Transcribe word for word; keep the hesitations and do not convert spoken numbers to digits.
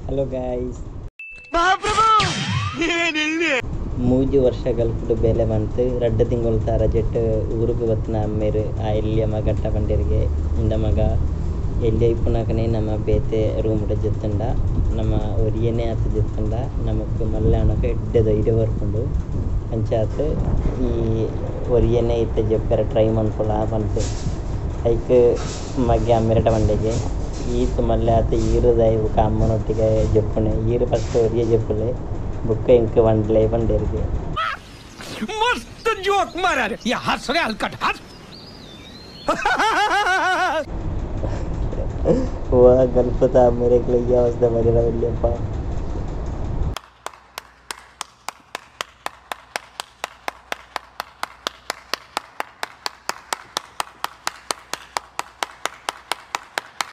hello guys, ಮೂಜಿ ವರ್ಷ ಗಲ್ಪುಡು ಬೇಲೆ ಬಂತು ರಡ್ಡು ತಿಂಗಳು ತ ರಜೆಟ್ ಊರಿಗೆ ಬತ್ತಿನ ಅಮ್ಮೇರು ಆ ಎಲ್ಲಿಯ ಮಗ ಗಟ್ಟ ಬಂದಿರಿಗೆ ಇಂದ ಮಗ ಎಲ್ಲಿ ಇಪ್ಪುನಾಕನೆ ನಮ್ಮ ಬೇತೆ ರೂಮ್ ಜೊತ್ತಂಡ ನಮ್ಮ ಒರಿಯನೇ ಆತ ಜೊತ್ತಂಡ ನಮಕ್ ಮಲ್ಲೆ ಅಣಕ ಎಡ್ಡೆ ಧೈರ್ಯ ಬರ್ಕೊಂಡು ಪಂಚಾಯತ್ ಈ ಒರಿಯನೇ ಇತ್ತ ಜೊಪ್ಪರ ಟ್ರೈ ಮಾಡ್ಕೊಳ ಬಂತು ಐಕ್ ಮಗೆ ಅಮ್ಮೆರಟ ಬಂಡೆಗೆ ಈತ್ ಮಲ್ಲೆ ಆತ ಈರುದಾಯ ఒక ಅಮ್ಮನೊಟ್ಟಿಗೆ ಜೊಪ್ಪುನೆ ಈರು ಫಸ್ಟ್ ಒರಿಯ ಜೊಪ್ಪುಲೆ ಬುಕ್ಕ ಇಂಕ ಬಂಡ್ಲೆ ಬಂಡೇರಿಗೆ मस्त जोक मारा रे या हंस रे हलकट हंस हुआ गणपता मेरे के लिए अवस्था बजे रहा